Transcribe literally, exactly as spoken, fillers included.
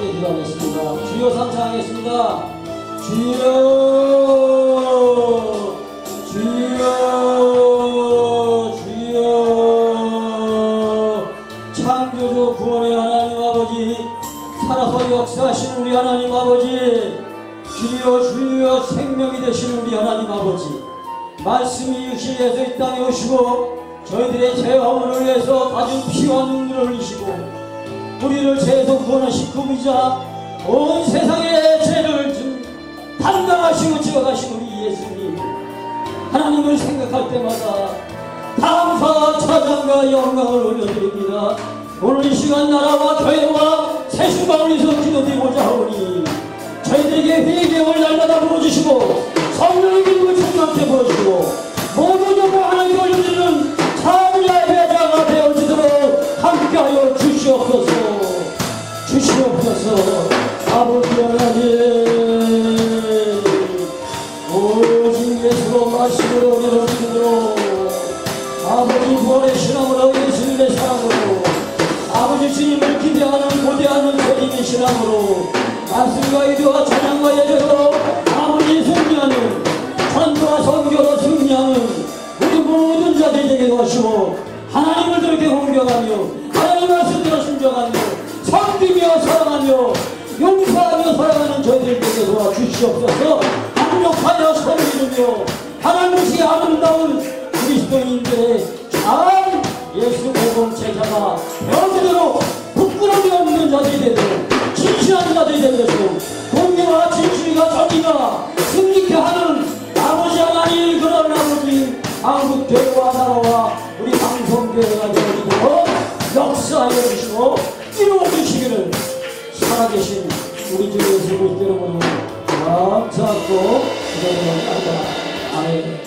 함께 기도하겠습니다. 주여 삼창하겠습니다. 주여 주여 주여 창조주 구원의 하나님 아버지, 살아서 역사하시는 우리 하나님 아버지, 주여 주여 생명이 되시는 우리 하나님 아버지, 말씀이 육신에서 이 땅에 오시고 저희들의 죄화물을 위해서 가진 피와 눈물을 흘리시고 우리를 죄에서 구원하신 그분이자 온 세상의 죄를 좀 담당하시고 지어가신 우리 예수님, 하나님을 생각할 때마다 감사 찬양과 영광을 올려드립니다. 오늘 이 시간 나라와 교회와 새신방을 위해서 기도드리고자 하오니 저희들에게 회개를 날마다 부어주시고 성령의 기름을 충만케 부어주시고 모든 영광 하나님께 올려드리는 참여의 회자가 되어지도록 함께하여 주시옵소서. 주시옵소서. 아버지 하나님, 오직 예수로 말씀으로 우리를 믿음으로 아버지 부활의 신앙으로 예수님의 사랑으로 아버지 주님을 기대하는 고대하는 세림의 신앙으로 말씀과 기도와 찬양과 예배로 아버지 승리하는 전도와 선교로 승리하는 우리 모든 자들이 되게 하시고 하나님을 그렇게 공경하며 하나님 말씀대로 순종하며 섬기며 사랑하며 용서하며 살아가는 저희들에게 도와주시옵소서. 강력하여 섬기며 하나님의 아름다운 그리스도인들의 잘 예수 공동체자가 되어지도록 부끄러움이 없는 자들이 되도록 진실한 자들이 되도록 공개와 진실과 정의가 승리케 하는 아버지 하나님, 그런 아버지 한국교회와 나라와 우리 방송교회가 되어지도록 역사하여 주시고 이루어주시기를 살아계신 우리 주 예수 그리스도 이름으로 감사하고 기도드립니다. 아멘.